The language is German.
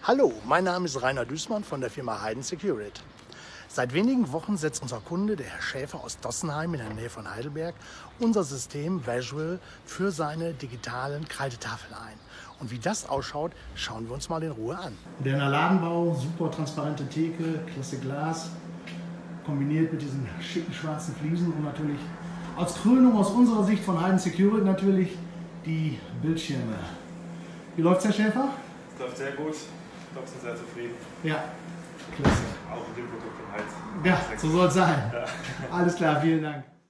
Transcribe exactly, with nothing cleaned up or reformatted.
Hallo, mein Name ist Rainer Düßmann von der Firma Heiden Securit. Seit wenigen Wochen setzt unser Kunde, der Herr Schäfer aus Dossenheim in der Nähe von Heidelberg, unser System Visual für seine digitalen Kreidetafeln ein. Und wie das ausschaut, schauen wir uns mal in Ruhe an. Der Ladenbau, super transparente Theke, klasse Glas, kombiniert mit diesen schicken schwarzen Fliesen und natürlich als Krönung aus unserer Sicht von Heiden Securit natürlich die Bildschirme. Wie läuft's, Herr Schäfer? Es läuft sehr gut. Ich glaube, Sie sind sehr zufrieden. Ja, klasse. Auch mit dem Produkt im Hals. Ja, so soll es sein. Ja. Alles klar, vielen Dank.